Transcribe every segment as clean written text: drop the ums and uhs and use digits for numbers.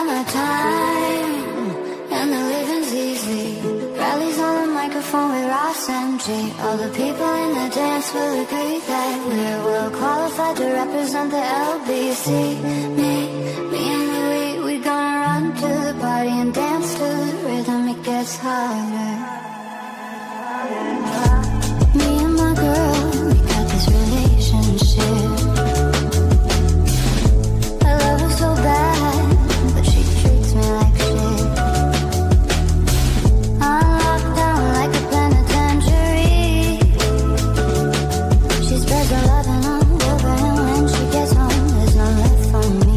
Summertime, and the living's easy. Rallies on the microphone with Ras MG. All the people in the dance will agree that we're well qualified to represent the L.B.C. Me and Louie, we gonna run to the party and dance to the rhythm. It gets harder. Me and my girl, we got this relationship. I love her so bad, but she treats me like shit. I'm locked down like a penitentiary. She spreads her lovin' all over, and when she gets home, there's none left for me.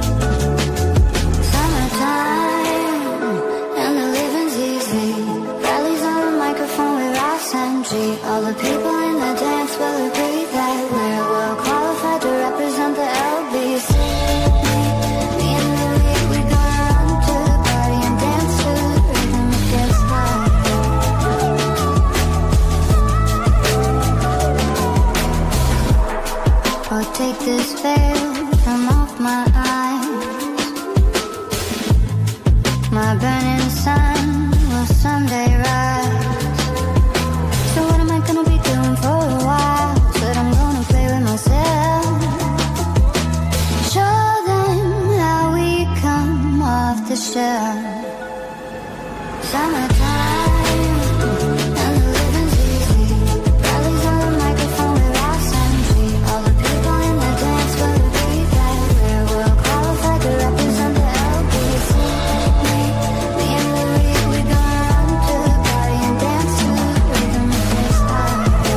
Summertime, and the living's easy. Rallies on the microphone with Ras MG. All the people in the dance will agree that we're well qualified to represent the L.B.C. Me and Louie, we gonna run to the party and dance to the rhythm. It gets harder. Oh, take this veil from off my eyes. My burning sun will someday rise. So what am I gonna be doing for a while? Said I'm gonna play with myself. Show them how we come off the shelf. Summertime, and the living's easy. Rallies on the microphone with Ras MG. All the people in the dance will agree that we're well qualified to represent the L.B.C. Me and Louie, we gonna run to the party and dance to the rhythm. It gets harder.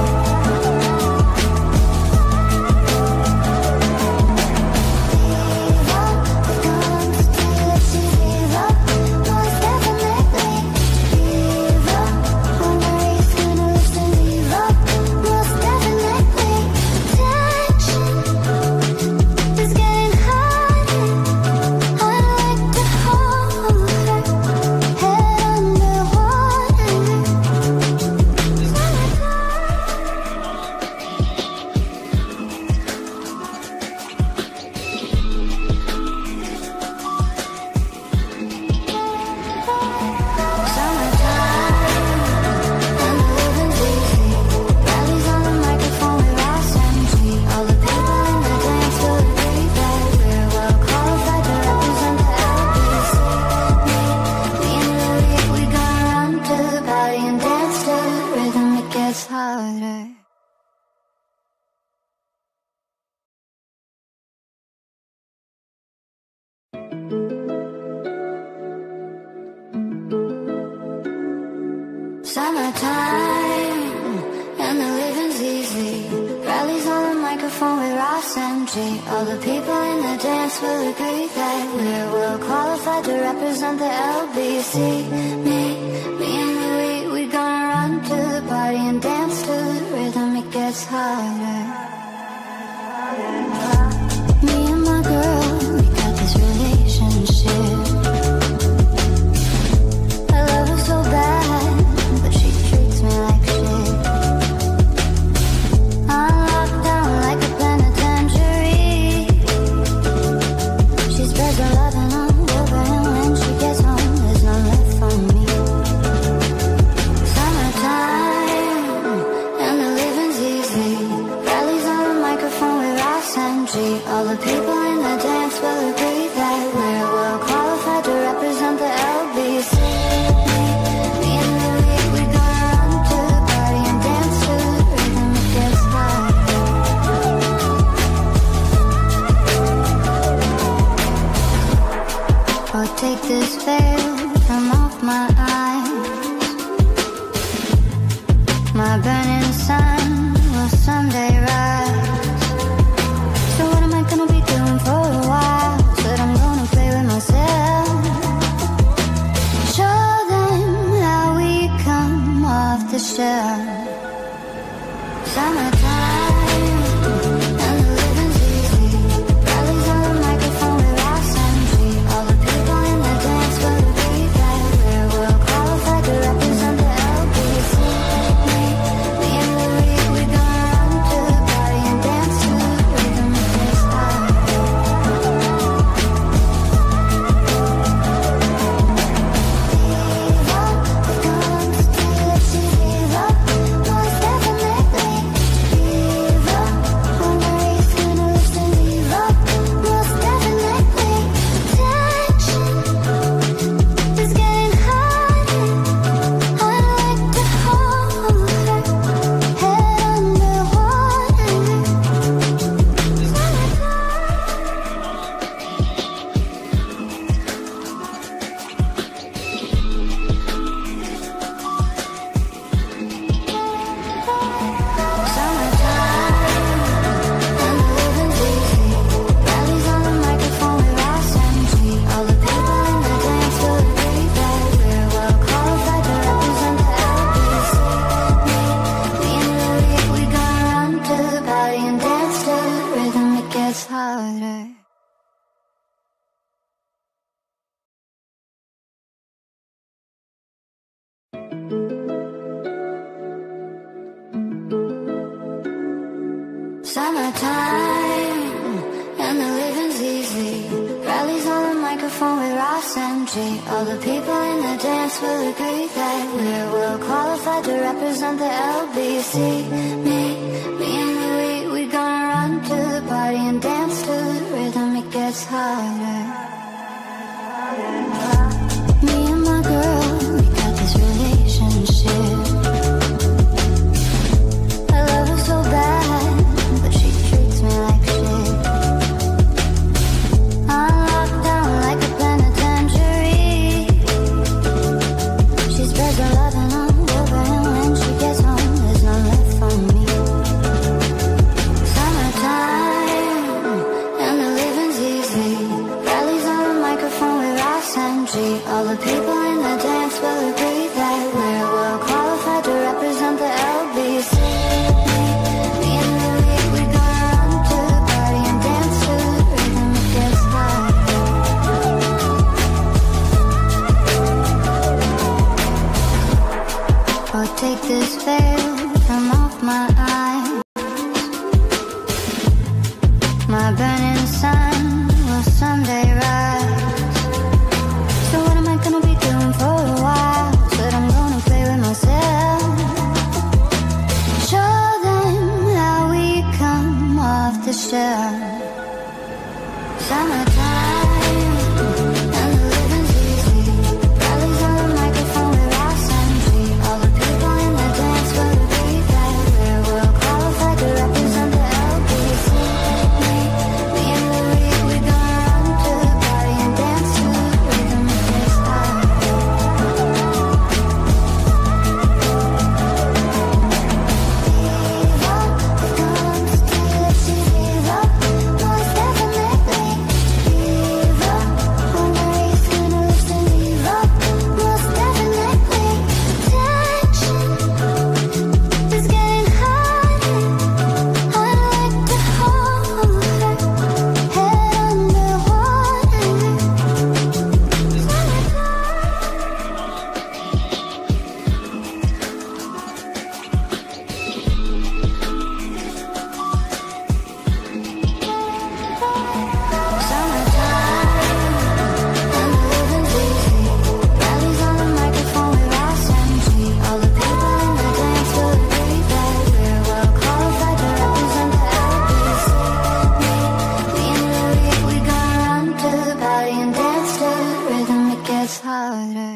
Summertime, and the living's easy. Rallies on the microphone with Ras MG. All the people in the dance will agree that we're well qualified to represent the L.B.C. Me and Louie, we gonna run to the party and dance to the rhythm. It gets harder. Me and my girl, we got this relationship. I love her so bad, but she treats me like shit. I'm locked down like a penitentiary. She spreads her lovin' all over, and when she gets home, there's none left for me. Summertime, and the living's easy. Rallies on the microphone with Ras MG. All the people in the dance will agree that we're well qualified to represent the L.B.C. Me and Louie, we gonna run to the party and dance to the rhythm. It gets harder. Oh, take this veil from off my eyes. My burning sun will someday rise. So what am I gonna be doing Summertime, and the living's easy. Rallies on the microphone with Ras MG. All the people in the dance will agree that we're well qualified to represent the L.B.C. Me and Louie, we gonna run to the party and dance to the rhythm. It gets harder. Me and my girl, we got this relationship. I love her so bad, but she treats me like shit. I'm locked down like a penitentiary. She spreads her lovin' all over, and when she gets home, there's none left for me. Summertime, and the living's easy. Rallies on the microphone with Ras MG. All the people in the dance will agree that we're well qualified to represent the L.B.C. Me and Louie, we gonna run to the party and dance to the rhythm. It gets harder. Oh, take this veil from off my eyes. My burning sun will someday rise. So what am I gonna be doing for a while? Said I'm gonna play with myself. Show them how we come off the shelf. Summertime, and the living's easy. Rallies on the microphone with Ras MG. All the people in the dance will agree that we're well qualified to represent the L.B.C. Me and Louie, we gonna run to the party and dance to the rhythm. It gets harder. Viva, we're going to take it to Viva, most definitely. Viva, when the race gonna listen. Viva, most definitely. Tension is getting harder. I'd like to hold her head underwater. Summertime, and the living's easy. Rallies on the microphone with Ras MG. All the people in the dance will agree that we're well qualified to represent the L.B.C. Me and Louie, we gonna run to the party and dance to the rhythm. It gets harder.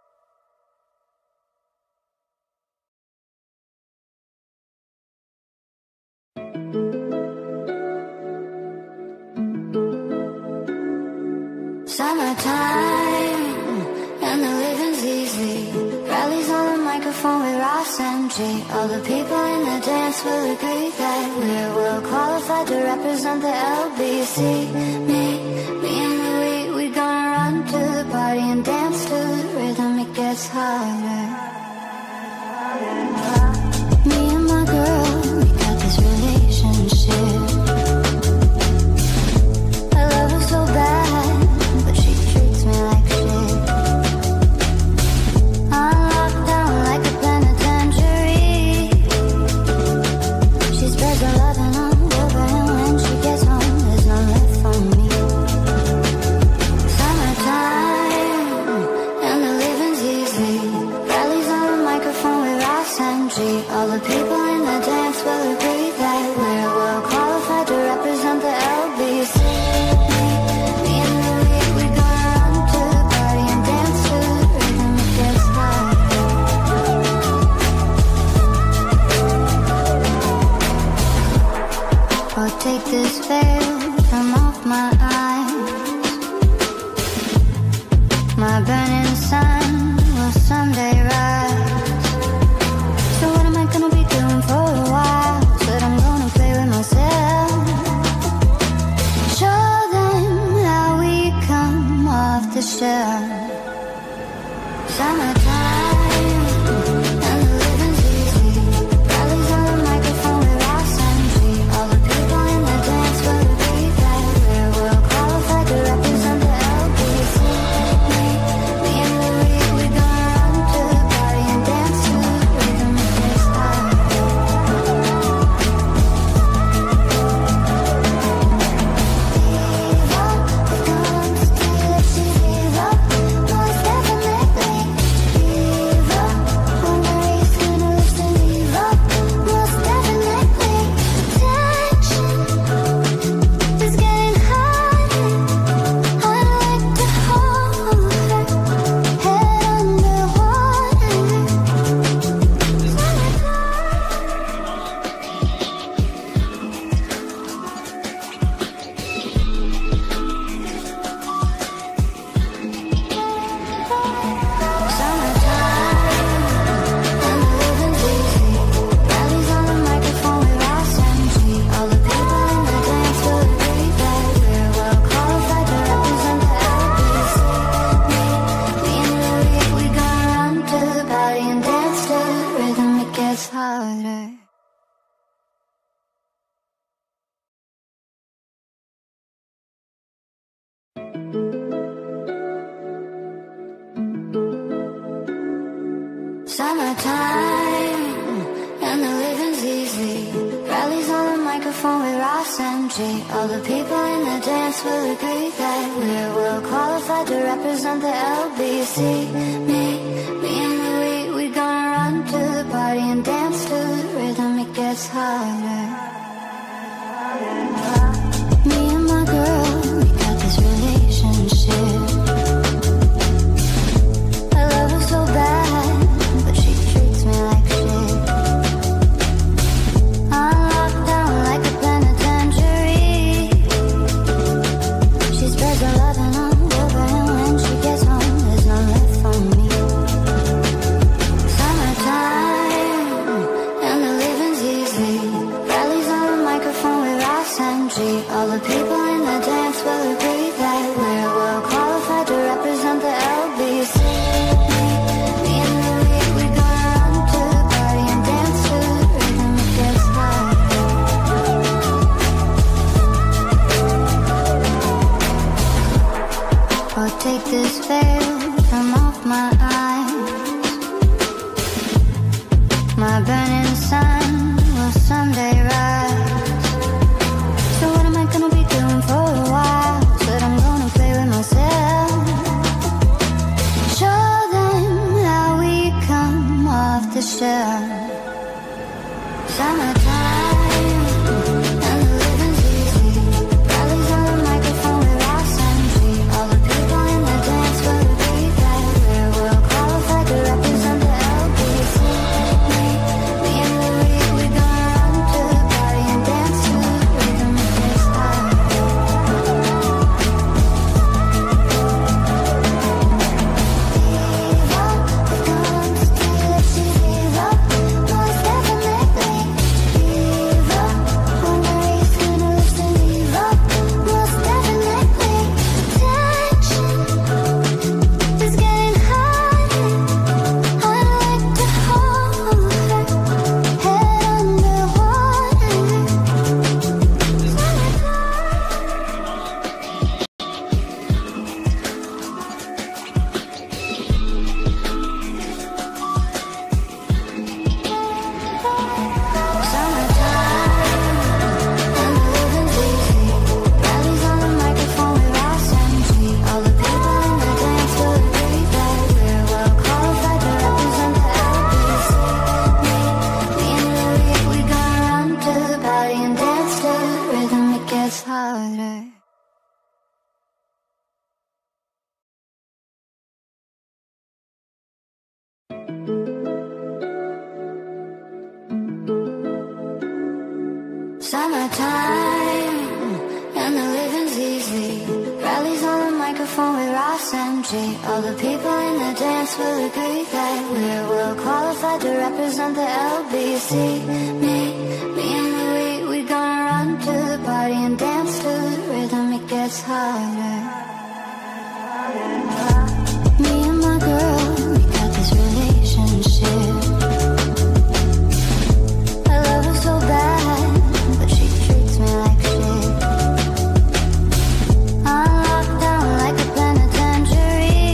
Summertime, and the living's easy. Rallies on the microphone with Ras MG. All the people in the dance will agree that we're well qualified to represent the L.B.C. Me and Louie, we gonna run to the party and dance to the rhythm. It gets harder. Me and my girl, we got this relationship. I love her so bad, but she treats me like shit. I'm locked down like a penitentiary. She spreads her lovin' all over, and when she gets home, there's none left for me. Summertime, and the living's easy. Rallies on the microphone with Ras MG. All the people in the dance will agree that we're well qualified to represent the L.B.C. Me and Louie, we gonna run to the party and dance to the rhythm. It gets harder. Oh, take this veil from off my eyes. My burning sun will someday rise. So what am I gonna be doing for a while? Said I'm gonna play with myself. Show them how we come off the shelf. Summertime, and the living's easy. Rallies on the microphone with Ras MG. All the people in the dance will Summertime, and the living's easy. Rallies on the microphone with Ras MG. All the people in the dance will agree that we're well qualified to represent the L.B.C. Me and Louie, we gonna run to the party and dance to the rhythm. It gets harder. Me and my girl, we got this relationship. I love her so bad, but she treats me like shit. I'm locked down like a penitentiary. She spreads her lovin' all over, and when she gets home, there's none left for me. Summertime, and the living's easy. Rallies on the microphone with Ras MG. All the people in the dance will agree that we're well qualified to represent the L.B.C. Me and Louie, we gonna run to the party and dance to the rhythm. It gets harder. Oh, take this veil from off my eyes. My burning sun will someday rise. So what am I gonna be doing for a while? Said I'm gonna play with myself. Show them how we come off the shelf. Summertime, and the living's easy. Rallies on the microphone with Ras MG. All the people in the dance will agree that we're well qualified to represent the L.B.C. Me and Louie, we gonna run to the party and dance to the rhythm. It gets harder. Diva, we're going to steal it, she's diva. Most definitely. Diva, wonder he's gonna listen. Diva, most definitely. Tension is getting higher. I'd like to hold her head underwater. Harder. Summertime, and the living's easy. Rallies on the microphone with Ras MG. All the people in the dance will agree that we're well qualified to represent the L.B.C. Me and Louie, we gonna run to the party and dance to the rhythm. It gets harder. Me and my girl, we got this relationship. I love her so bad, but she treats me like shit. I'm locked down like a penitentiary.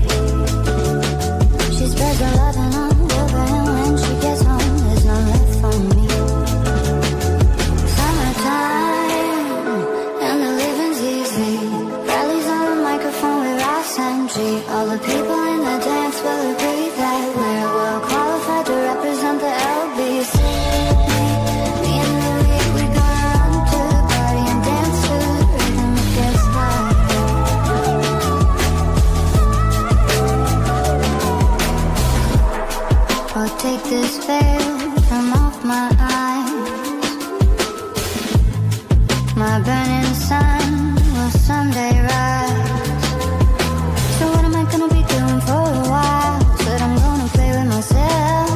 She spreads her lovin' all over, and when she gets home, there's none left for me. Summertime, and the living's easy. Rallies on the microphone with Ras MG. All the people in the dance will agree that we're well qualified to represent the L.B.C. Me and Louie, we gonna run to the party and dance to the rhythm. It gets harder. Oh, take this veil from off my eyes. My burning sun will someday rise. So what am I gonna be doing for a while? Said I'm gonna play with myself.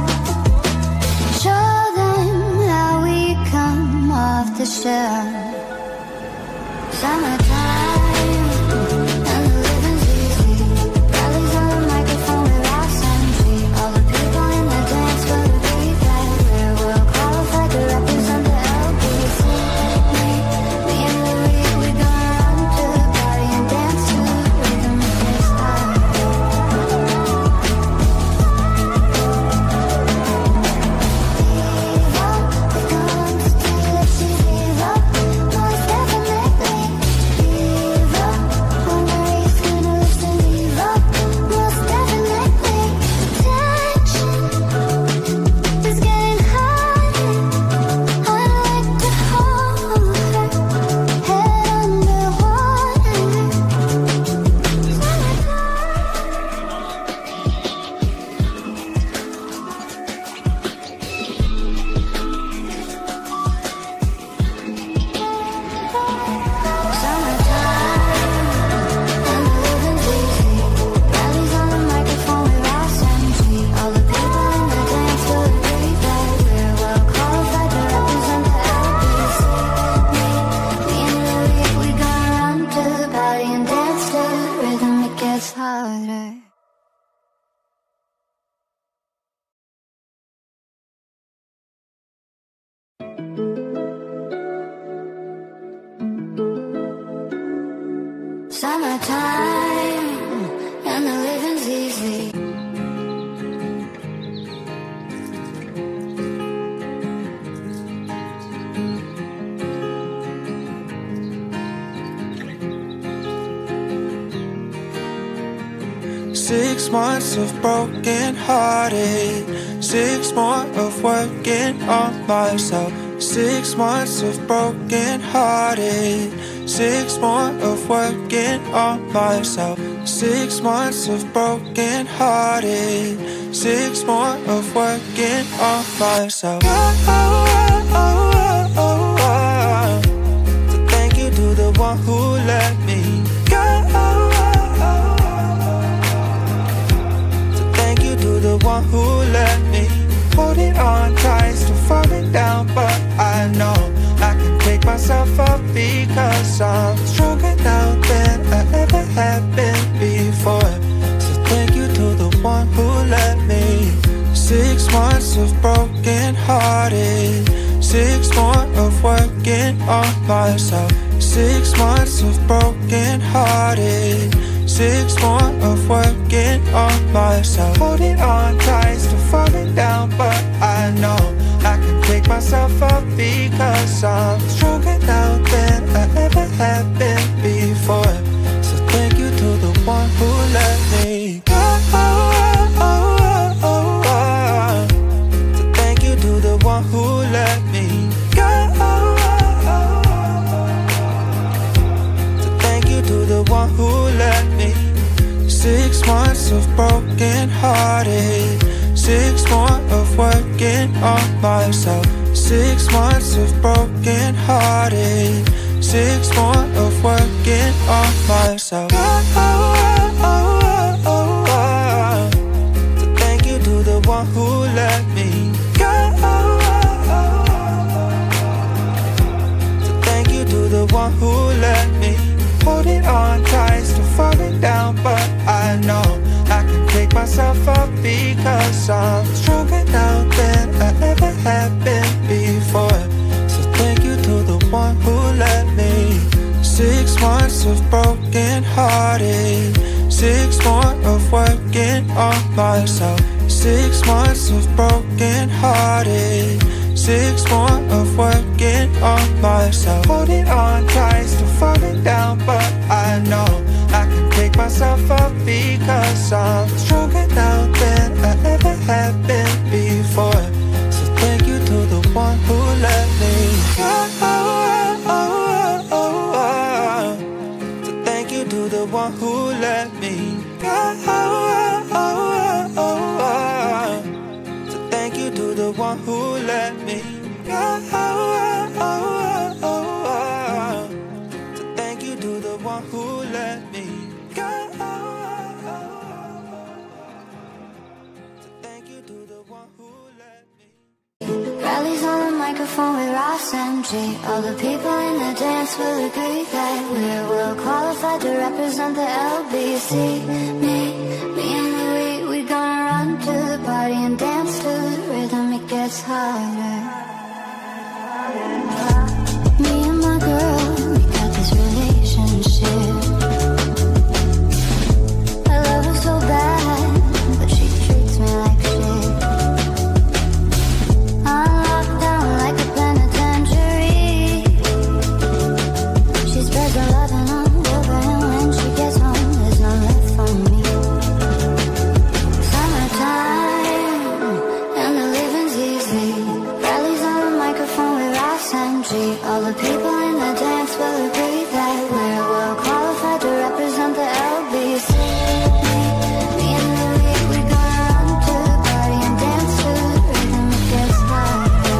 Show them how we come off the shelf. Summertime, and the living's easy. Rallies on the microphone with Ras MG. All the people in the dance will agree that we're well qualified to represent the L.B.C. Me and Louie, we gonna run to the party and dance to the rhythm. It gets harder. Summertime, and the living's easy. 6 months of broken hearted, 6 more of working on myself. 6 months of broken hearted, 6 more of working on myself. 6 months of broken hearted, 6 more of working on myself. So thank you to the one who let me go. To the one who let me hold it on tight, still falling down, but I know I can pick myself up because I'm stronger now than I ever have been before. So thank you to the one who let me. 6 months of broken hearted, 6 more of working on myself. 6 months of broken hearted, 6 more of working on myself. Holding on tight, still falling down, but I know I can pick myself up because I'm stronger now than I ever have been before. So thank you to the one who let me go. So thank you to the one who let me go. So thank you to the one who let me. 6 months of broken hearted, 6 more of working on myself. 6 months of broken hearted, 6 more of working on myself. So thank you to the one who let me go. So thank you to the one who let me hold it on tight, still falling down, but I know I can pick myself up because I'm stronger now than I ever have been before. So thank you to the one who let me. 6 months of broken hearted, 6 more of working on myself. 6 months of broken hearted, 6 more of working on myself. Holding on tight, still falling down, but I know I can pick myself up because I'm stronger now than I ever have been before. So thank you to the one who let me go. So thank you to the one who let me go. So thank you to the one who let me go. So thank you to the one who let me go. So thank you to the one who let me. Rallies on the microphone with Ras MG. All the people in the dance will agree that we're well qualified to represent the L.B.C. Me and Louie, we gonna run to the party and dance to the rhythm. It gets harder. Me and my girl, we got this relationship. I love her so bad, but she treats me like shit. I'm locked down like a penitentiary. She spreads her lovin' all over, and when she gets home, there's none left for me. Summertime, and the living's easy. Rallies on the microphone with Ras MG. All the people in the dance will agree that we're well qualified to represent the L.B.C. Me and Louie, we gonna run to the party and dance to the rhythm. It gets harder.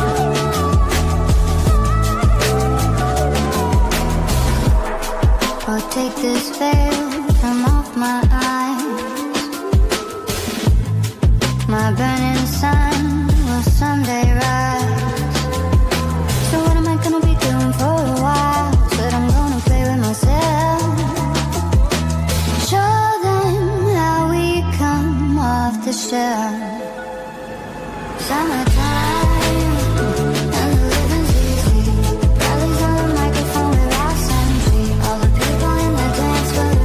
Oh, take this veil from off my eyes. My burning sun will someday rise. So what am I gonna be doing for a while? Said I'm gonna play with myself. Show them how we come off the shelf. Summertime, and the living's easy. Rallies on the microphone with Ras MG. All the people in the dance will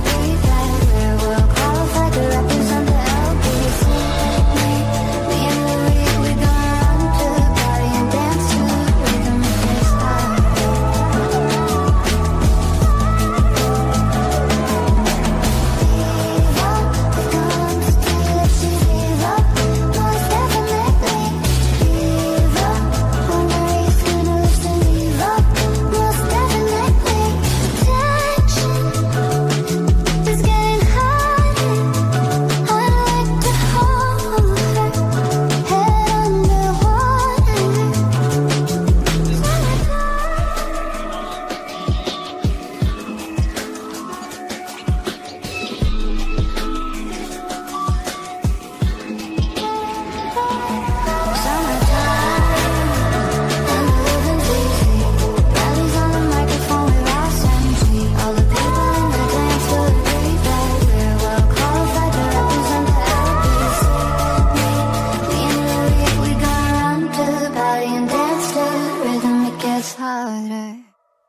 harder.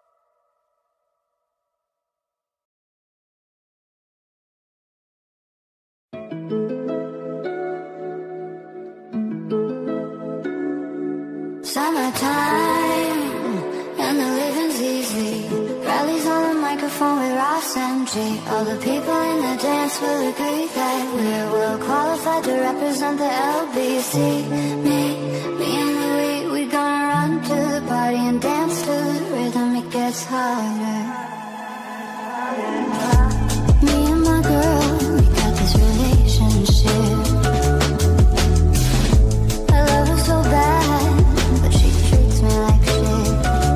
Summertime, and the living's easy. Rallies on the microphone with Ras MG. All the people in the dance will agree that we're well qualified to represent the L.B.C. Me and Louie, we gonna run to the party and dance to the rhythm. It gets harder. Me and my girl, we got this relationship. I love her so bad, but she treats me like shit.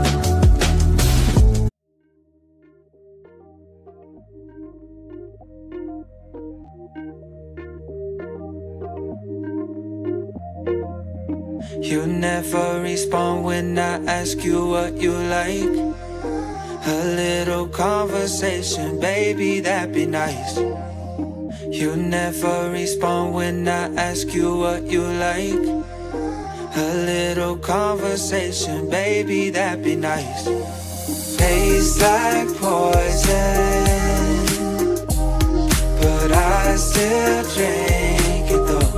You never respond when I ask you what you like. A little conversation, baby, that'd be nice. You never respond when I ask you what you like. A little conversation, baby, that'd be nice. Tastes like poison, but I still drink it though.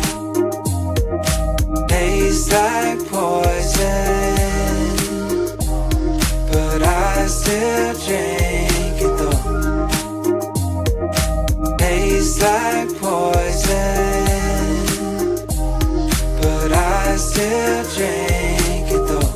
Tastes like poison, but I still drink it though. Tastes like poison, but I still drink it though.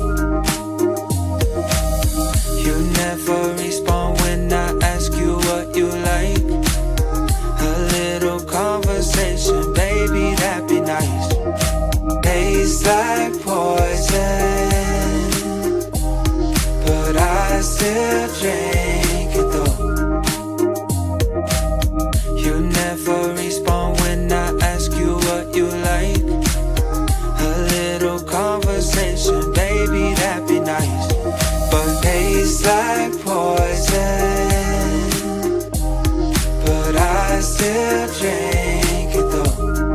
You never respond when I ask you what you like. A little conversation, baby, that'd be nice. Tastes like poison, but I still drink it though. You never respond when I ask you what you like. A little conversation, baby, that'd be nice. But tastes like poison, but I still drink it though.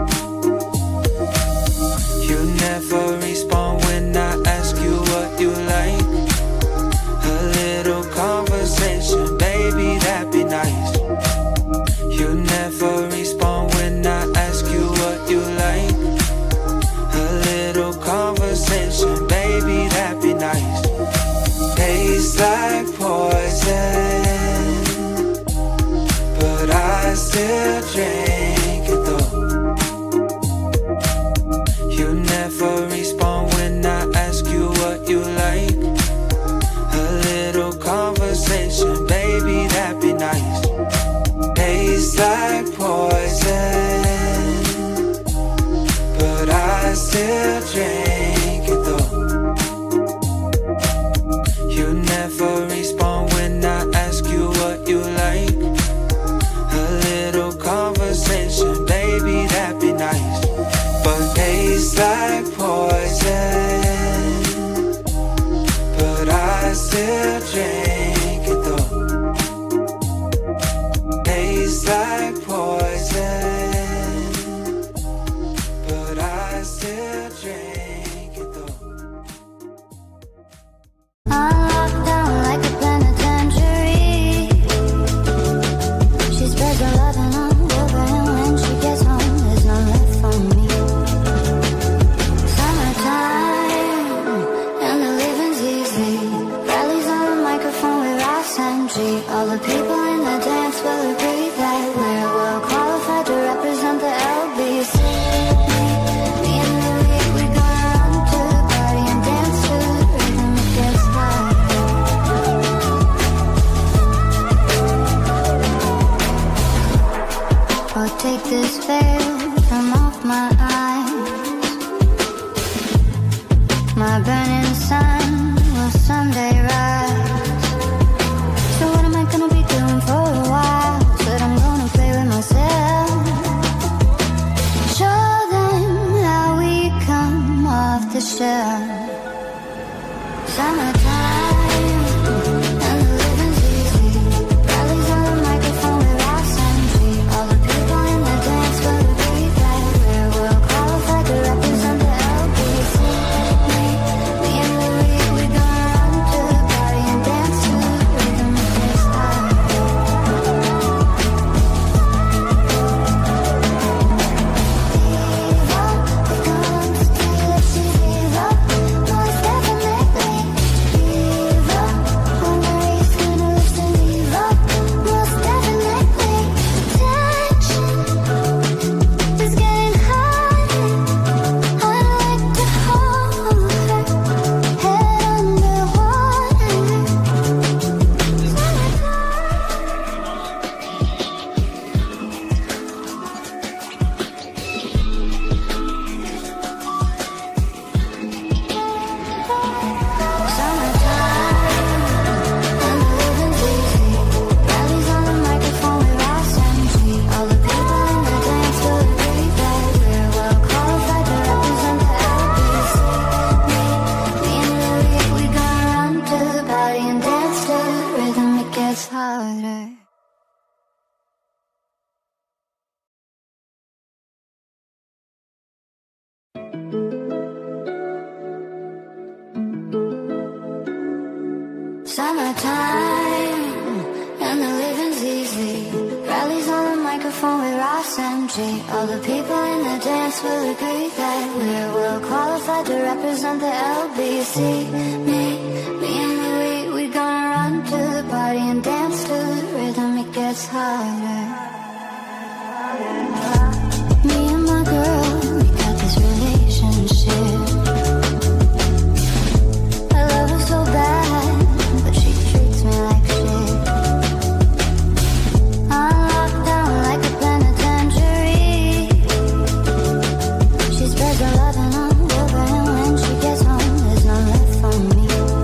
You never respond when I ask you what you like. A little conversation, baby, that'd be nice. You never respond when I ask you what you like. A little conversation, baby, that'd be nice. Tastes like poison, but I still drink it though. You never respond when I ask you what you like. A little conversation, baby, that'd be nice. Tastes like poison, but I still drink it though. You never respond when I ask you what you like. A little conversation, baby, that'd be nice. But tastes like poison, but I still drink it though. Tastes like poison, but I still drink it though. I'm locked down like a penitentiary. She spreads her lovin' all over, and when she gets home, there's none left for me. Summertime, and the living's easy. Rallies on the microphone with Ras MG. All the people in the dance will agree that we're well qualified to represent the L.B.C. Me and Louie, we gonna run to the party and dance to the rhythm. It gets harder. Oh, take this veil from off my eyes. My burning sun will someday rise. So what am I gonna be doing for a while? Said I'm gonna play with myself. Show them how we come off the shelf. Summertime, and the living's easy. Rallies on the microphone with Ras MG. All the people in the dance will Summertime, and the living's easy. Rallies on the microphone with Ras MG. All the people in the dance will agree that we're well qualified to represent the L.B.C. Me and Louie, we gonna run to the party and dance to the rhythm. It gets harder. Me and my girl, we got this relationship. I love her so bad, but she treats me like shit. I'm locked down like a penitentiary. She spreads her lovin' all over, and when she gets home, there's none left for me.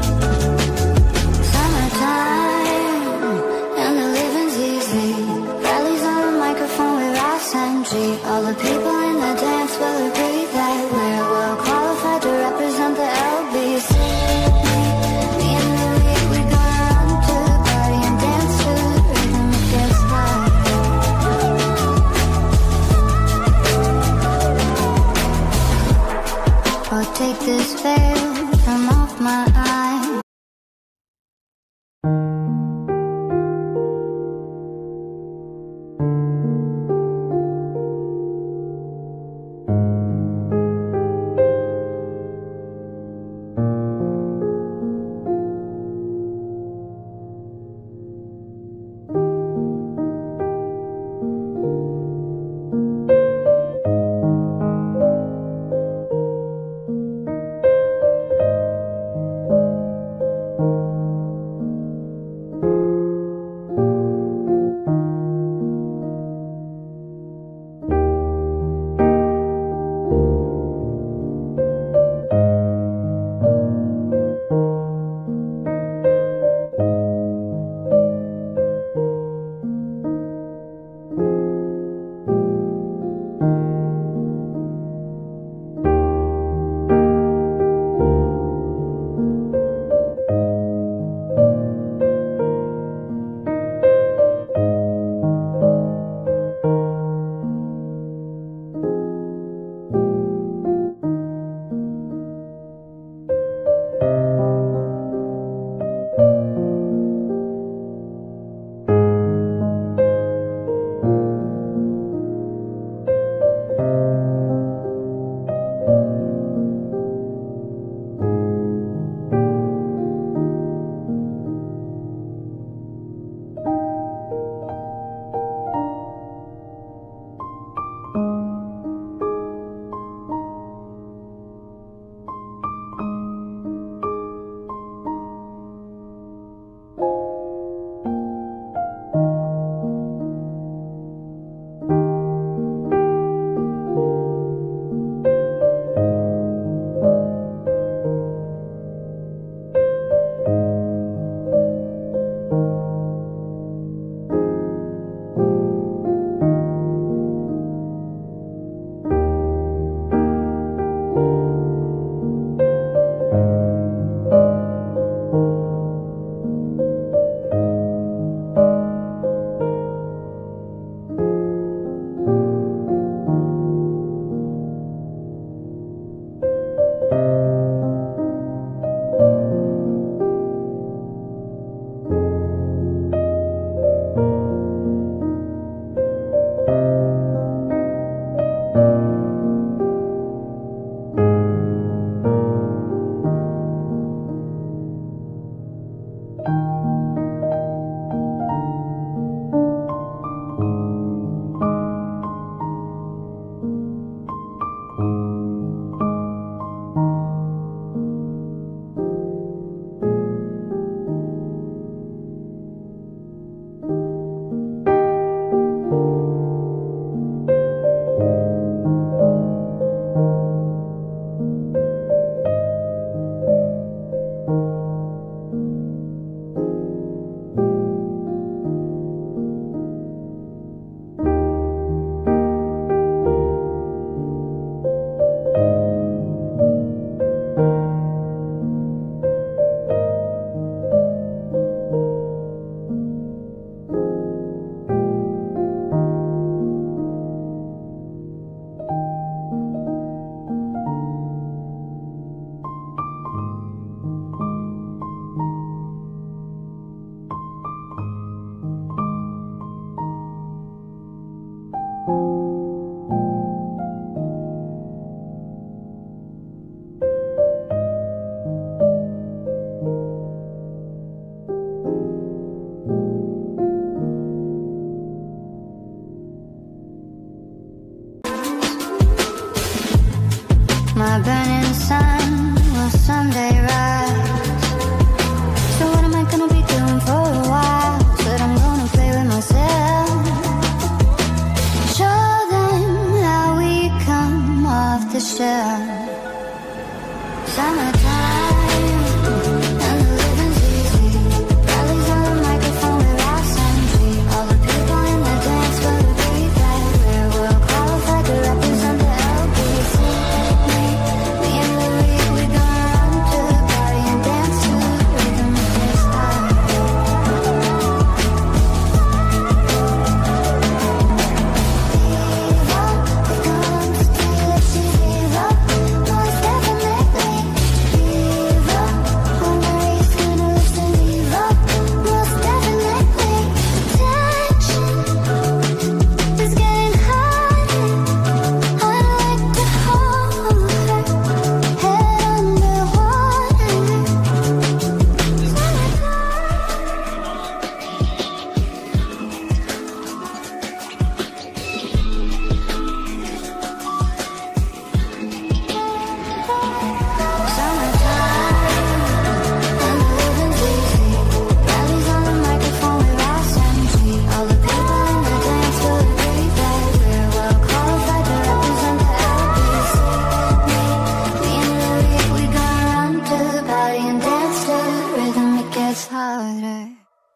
gets harder.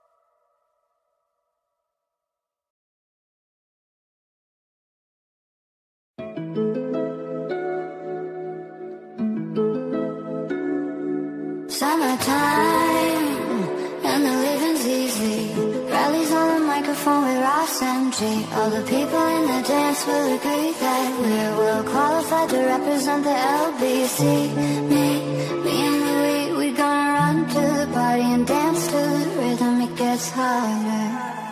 Summertime, and the living's easy. Rallies on the microphone with Ras MG. All the people in the dance will agree that we're well qualified to represent the L.B.C. Me and Louie, we gonna run to the party and dance to the rhythm. It gets harder.